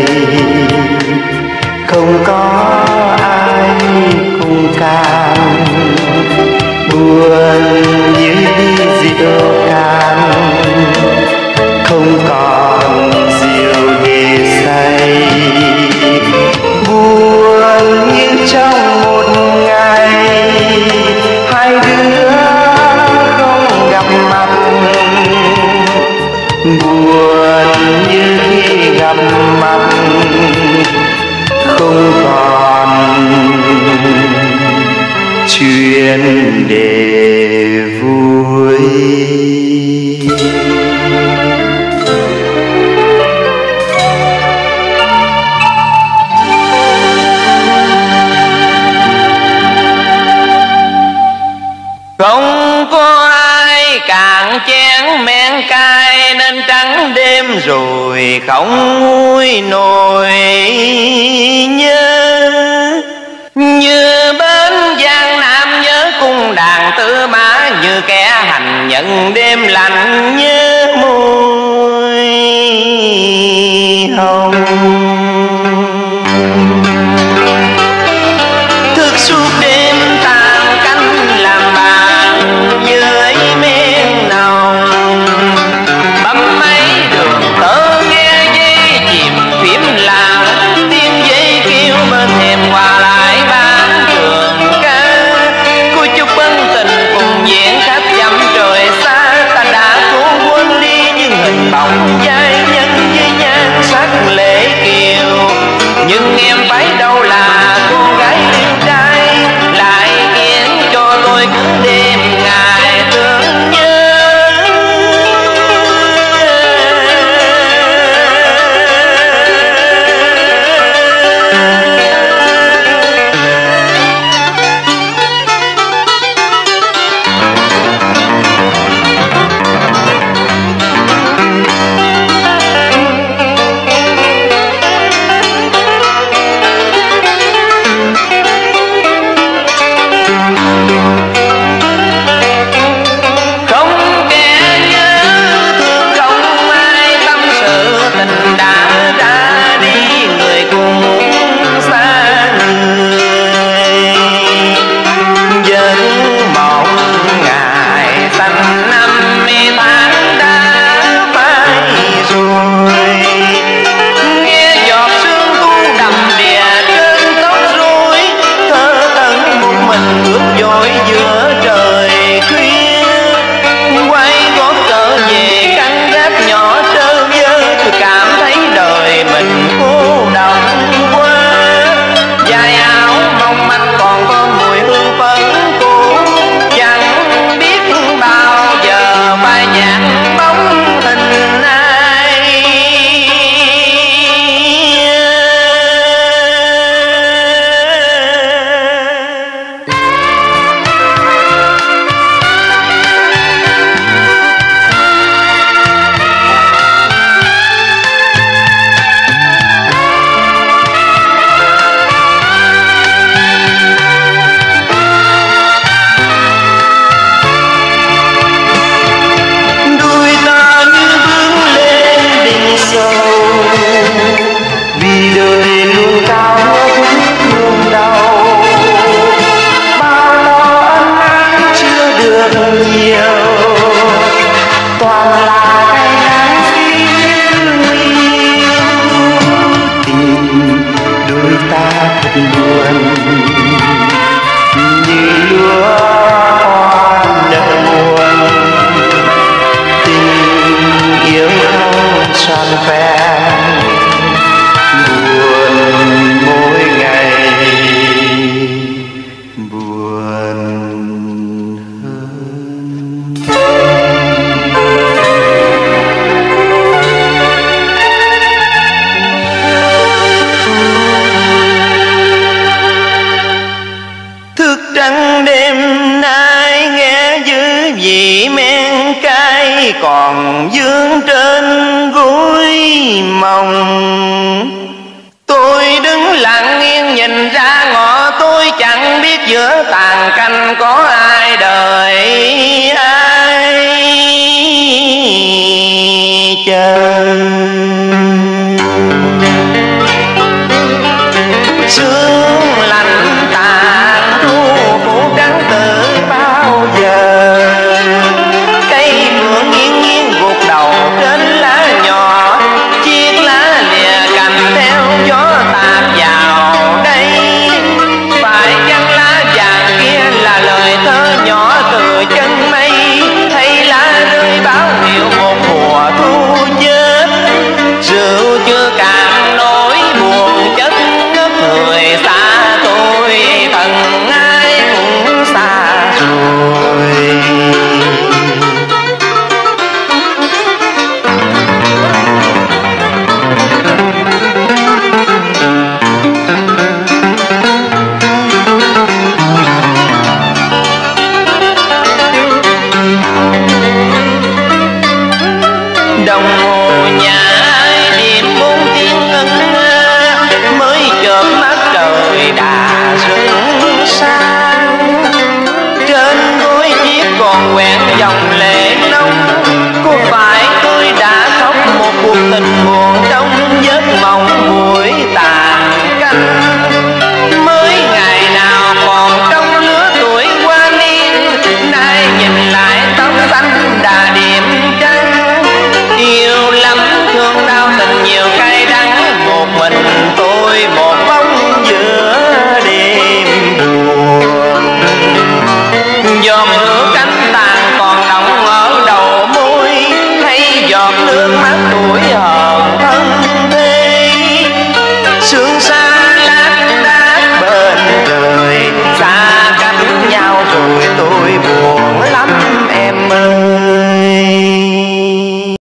không có ai cùng can, buồn như đi rượu can, không còn rượu để say. Buồn như trong một ngày hai đứa không gặp mặt, buồn như khi gặp mặt không còn chuyện để vui. Không có ai cạn chén men cay nên trắng đêm rồi không nguôi nổi nhớ. Như bên Giang Nam nhớ cung đàn Tư Mã, như kẻ hành nhận đêm lạnh nhớ môi hồng. Thức suốt đêm tàn canh làm bạn dưới men nồng, bấm mấy đường tơ nghe dây chìm phím làng, tiếng dây kêu bên thềm hòa lại bán trường ca. Cô chúc ân tình cùng diễn khắp dặm trời xa, ta đã cố quên ly nhưng hình bóng giai nhân với nhan sắc lễ kiều. Nhưng em phải đâu là cô gái yêu trai, lại khiến cho tôi cứ đêm ngày thương nhớ. Không kẻ nhớ thương, không ai tâm sự, tình đã ra đi người cũng xa người. Vẫn mong ngày xanh năm tháng đã phai rồi, nghe giọt sương thu đầm đìa trên tóc rối, thơ tẩn một mình bước dội giữa trời khuya. Quay gót trở về căn gác nhỏ trơ vơ, tôi cảm thấy đời mình cô độc quá. Dài áo mong manh còn có mùi hương phấn cũ, chẳng biết bao giờ phai nhạt bóng hình ai. Đôi ta như bước lên đỉnh sâu, vì đời luôn cao ngất luôn đau. Bao lo ân ái chưa được nhiều, toàn là cái nắng riêng yêu. Tình đôi ta thật buồn như lúa hoa nở muôn, tình yêu không tròn vẹn, buồn mỗi ngày buồn hơn. Thức trắng đêm nay nghe dư vị men cay còn vương trên gối mộng. Tôi đứng lặng yên nhìn ra ngõ, tôi chẳng biết giữa tàn canh có ai đợi ai chờ.